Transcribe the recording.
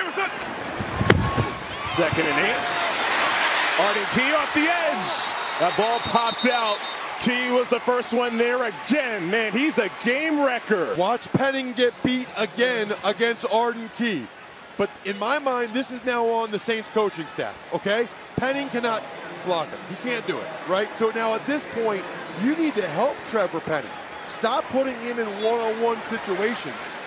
Second and 8. Arden Key off the edge. That ball popped out. Key was the first one there again. Man, he's a game wrecker. Watch Penning get beat again against Arden Key. But in my mind, this is now on the Saints coaching staff, okay? Penning cannot block him. He can't do it, right? So now at this point, you need to help Trevor Penning. Stop putting him in one-on-one situations.